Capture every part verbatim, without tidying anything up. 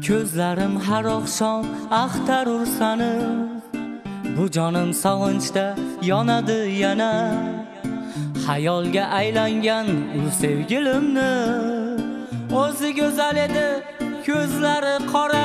Ko'zlarim har oqshom axtarur sani, bu jonim sog'inchda yonadi yana. Xayolga aylangan u sevgilimni, o'zi go'zal edi, ko'zlari qora.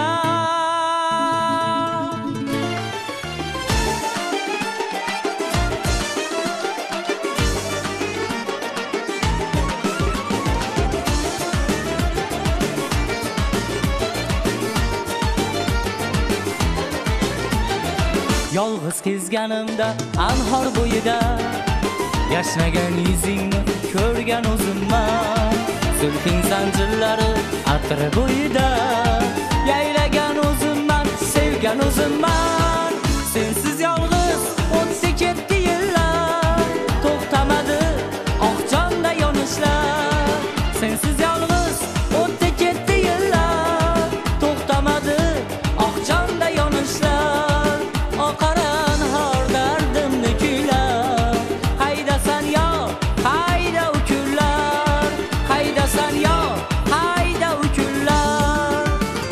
Yolg'iz kezganimda anhor bo'yida, yashnagan yuzingni ko'rgan o'zimman. Zulfing zanjirlari atri bo'yida, yaylagan o'zimman, sevgan o'zimman. Sensiz yolg'iz o'tdi ketdi yillar, to'xtamadi oqjonda yonishlar. Sensiz yolg'iz o'tdi ketdi yillar, to'xtamadi oqjonda yonishlar. Oqaran har dardimni kuylar, haydasan yo, hayda u kunlar, haydasan yo, hayda u kunlar.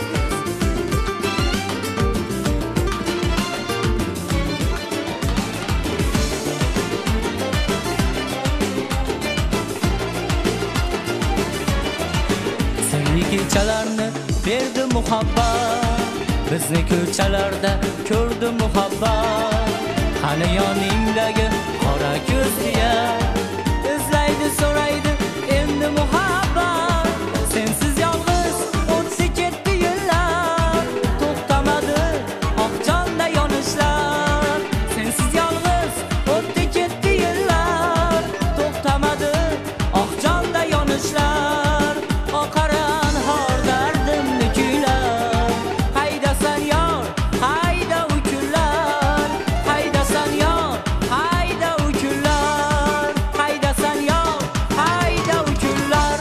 Senli kechalarni berdi muhabbat, bizni ko'chalarda ko'rdi muhabbat. Qani yoningdagi qora ko'zga izlaydi, so'raydi endi muhabbat. Sensiz yolg'iz o'tdi ketdi yillar, to'xtamadi oqjonda yonishlar. Sensiz yolg'iz o'tdi ketdi yillar, to'xtamadi oqjonda yonishlar. Oqaran har dardimni kuylar, haydasan yor, hayda u kunlar, haydasan yor, hayda u kunlar, haydasan yor, hayda u kunlar.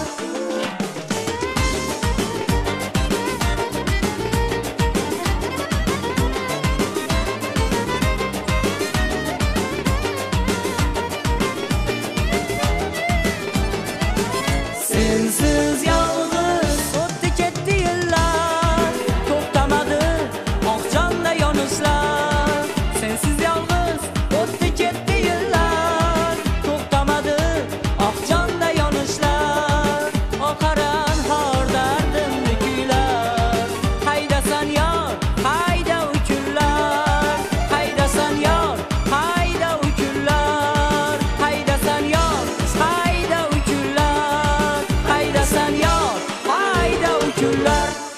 Sensiz yolg'iz o'tdi ketdi yillar, to'xtamadi oqjonda yonishlar. Sensiz yolg'iz o'tdi ketdi yillar, to'xtamadi oqjonda yonishlar. Oqaran har dardimni kuylar, haydasan yor, hayda u kunlar, haydasan yor, hayda u kunlar, haydasan yor, hayda u kunlar, haydasan yor, hayda u kunlar.